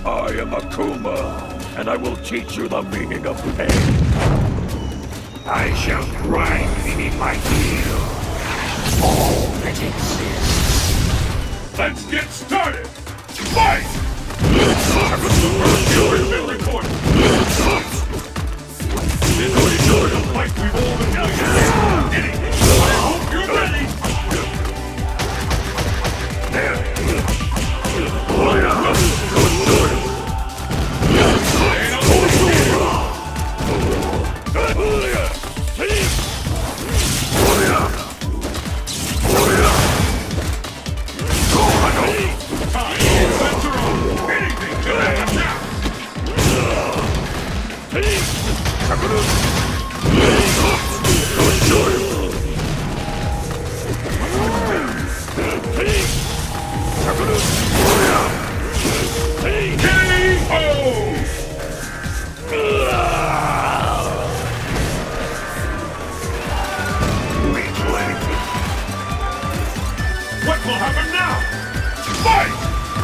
I am Akuma, and I will teach you the meaning of pain. I shall grind beneath my heel all that exists. Let's get started! Fight! This is the fight we've all been waiting. Anything. I hope you're ready! What will happen now? Fight!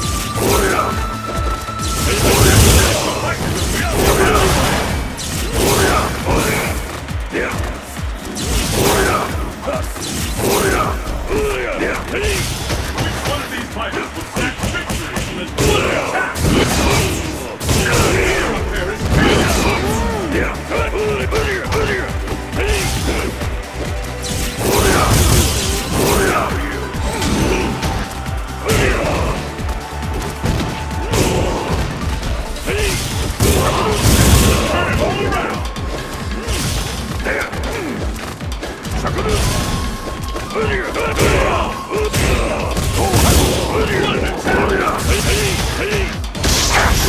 Which one of these fighters will snatch victory from this brutal attack? Here up there is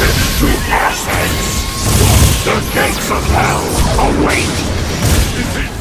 The gates of hell await! Is it